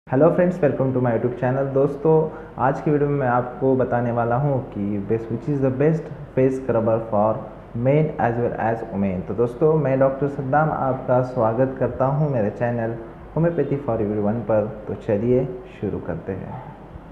Hello friends, welcome to my YouTube channel. दोस्तों, आज की वीडियो में मैं आपको बताने वाला हूं कि which is the best face scrubber for men as well as women. तो दोस्तों, मैं डॉक्टर सद्दाम आपका स्वागत करता हूं मेरे चैनल होम्योपैथी फॉर एवरीवन पर। तो चलिए शुरू करते हैं।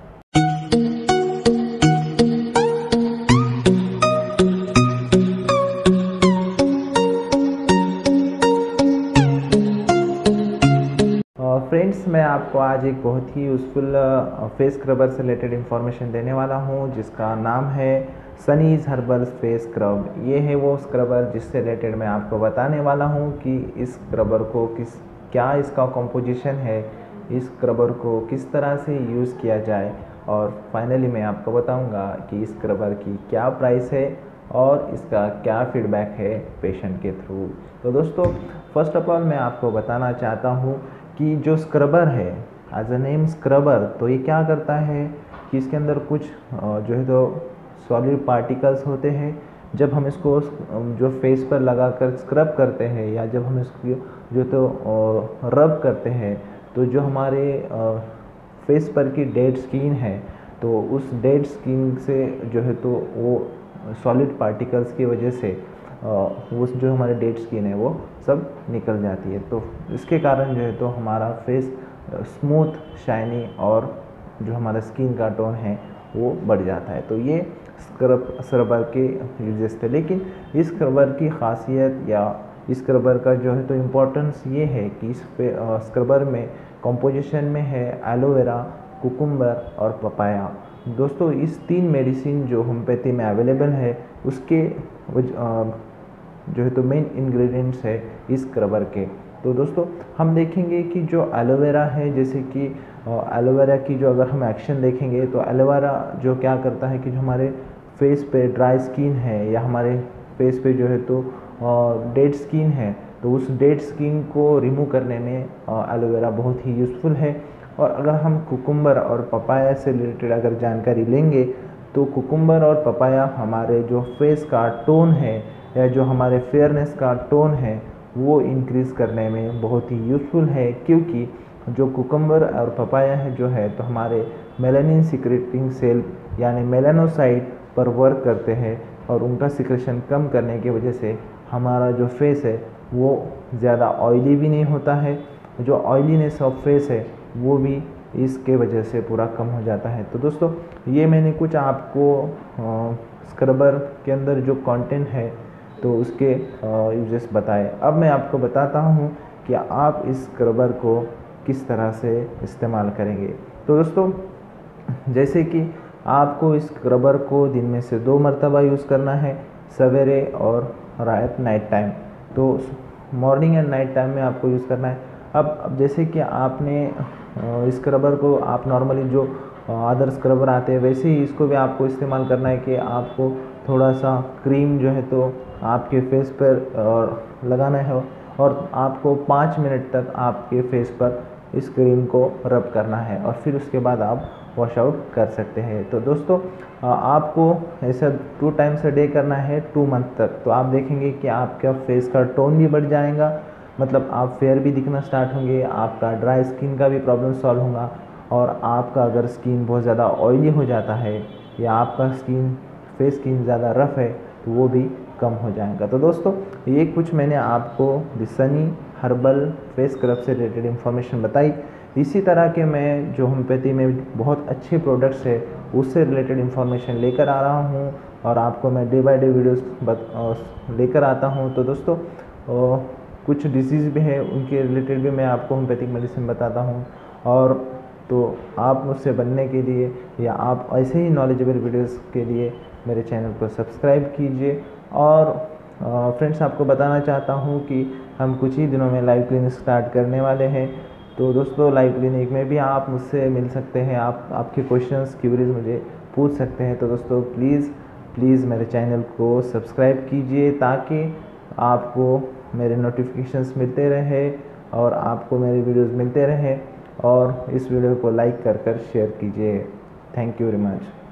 फ्रेंड्स, मैं आपको आज एक बहुत ही यूज़फुल फेस स्क्रबर से रिलेटेड इन्फॉर्मेशन देने वाला हूं, जिसका नाम है सनीज हर्बल फेस स्क्रब। ये है वो स्क्रबर जिससे रिलेटेड मैं आपको बताने वाला हूं कि इस स्क्रबर को क्या इसका कॉम्पोजिशन है, इस स्क्रबर को किस तरह से यूज़ किया जाए, और फाइनली मैं आपको बताऊंगा कि इस स्क्रबर की क्या प्राइस है और इसका क्या फीडबैक है पेशेंट के थ्रू। तो दोस्तों, फर्स्ट ऑफ ऑल मैं आपको बताना चाहता हूँ कि जो स्क्रबर है, एज अ नेम स्क्रबर, तो ये क्या करता है कि इसके अंदर कुछ जो है तो सॉलिड पार्टिकल्स होते हैं। जब हम इसको जो फेस पर लगाकर स्क्रब करते हैं या जब हम इसको जो तो रब करते हैं, तो जो हमारे फेस पर की डेड स्किन है, तो उस डेड स्किन से जो है तो वो सॉलिड पार्टिकल्स की वजह से वो जो हमारे डेड स्किन है वो सब निकल जाती है। तो इसके कारण जो है तो हमारा फेस स्मूथ, शाइनी और जो हमारा स्किन का टोन है वो बढ़ जाता है। तो ये स्क्रबर के यूजेस थे। लेकिन इस स्क्रबर की खासियत या इस स्क्रबर का जो है तो इम्पोर्टेंस ये है कि इस स्क्रबर में कंपोजिशन में है एलोवेरा, कुकुम्बर और पपाया। दोस्तों, इस 3 मेडिसिन जो होम्योपैथी में अवेलेबल है उसके जो है तो मेन इंग्रेडिएंट्स है इस स्क्रबर के। तो दोस्तों, हम देखेंगे कि जो एलोवेरा है, जैसे कि एलोवेरा की जो अगर हम एक्शन देखेंगे तो एलोवेरा जो क्या करता है कि जो हमारे फेस पे ड्राई स्किन है या हमारे फेस पे जो है तो डेड स्किन है, तो उस डेड स्किन को रिमूव करने में एलोवेरा बहुत ही यूज़फुल है। और अगर हम कुकुम्बर और पपाया से रिलेटेड अगर जानकारी लेंगे तो कुकुम्बर और पपाया हमारे जो फेस का टोन है या जो हमारे फेयरनेस का टोन है वो इंक्रीज़ करने में बहुत ही यूज़फुल है, क्योंकि जो कुकुम्बर और पपाया है जो है तो हमारे मेलानिन सिक्रेटिंग सेल यानी मेलानोसाइट पर वर्क करते हैं और उनका सिक्रेशन कम करने की वजह से हमारा जो फेस है वो ज़्यादा ऑयली भी नहीं होता है। जो ऑयलीनेस ऑफ फेस है वो भी इसके वजह से पूरा कम हो जाता है। तो दोस्तों, ये मैंने कुछ आपको स्क्रबर के अंदर जो कंटेंट है तो उसके यूजेस बताए। अब मैं आपको बताता हूँ कि आप इस स्क्रबर को किस तरह से इस्तेमाल करेंगे। तो दोस्तों, जैसे कि आपको इस स्क्रबर को दिन में से 2 मरतबा यूज़ करना है, सवेरे और रात नाइट टाइम। तो मॉर्निंग एंड नाइट टाइम में आपको यूज़ करना है। अब जैसे कि आपने स्क्रबर को आप नॉर्मली जो अदर स्क्रबर आते हैं वैसे ही इसको भी आपको इस्तेमाल करना है कि आपको थोड़ा सा क्रीम जो है तो आपके फेस पर लगाना है और आपको 5 मिनट तक आपके फेस पर इस क्रीम को रब करना है और फिर उसके बाद आप वॉश आउट कर सकते हैं। तो दोस्तों, आपको ऐसा 2 टाइम्स अ डे करना है 2 मंथ तक। तो आप देखेंगे कि आपका फेस का टोन भी बढ़ जाएगा, मतलब आप फेयर भी दिखना स्टार्ट होंगे, आपका ड्राई स्किन का भी प्रॉब्लम सॉल्व होगा, और आपका अगर स्किन बहुत ज़्यादा ऑयली हो जाता है या आपका फेस स्किन ज़्यादा रफ़ है तो वो भी कम हो जाएगा। तो दोस्तों, ये कुछ मैंने आपको the sunny herbal face scrub से रिलेटेड इन्फॉर्मेशन बताई। इसी तरह के मैं जो होम्योपैथी में बहुत अच्छे प्रोडक्ट्स है उससे रिलेटेड इन्फॉर्मेशन लेकर आ रहा हूँ और आपको मैं डे बाय डे वीडियोस लेकर आता हूँ। तो दोस्तों, कुछ डिसीज़ भी है उनके रिलेटेड भी मैं आपको होम्योपैथिक मेडिसिन बताता हूँ। और तो आप मुझसे बनने के लिए या आप ऐसे ही नॉलेजेबल वीडियोस के लिए मेरे चैनल को सब्सक्राइब कीजिए। और फ्रेंड्स, आपको बताना चाहता हूँ कि हम कुछ ही दिनों में लाइव क्लिनिक स्टार्ट करने वाले हैं। तो दोस्तों, लाइव क्लिनिक में भी आप मुझसे मिल सकते हैं, आपके क्वेश्चंस क्यूरीज मुझे पूछ सकते हैं। तो दोस्तों, प्लीज़ मेरे चैनल को सब्सक्राइब कीजिए ताकि आपको मेरे नोटिफिकेशंस मिलते रहे और आपको मेरे वीडियोस मिलते रहे। और इस वीडियो को लाइक कर शेयर कीजिए। Thank you very much.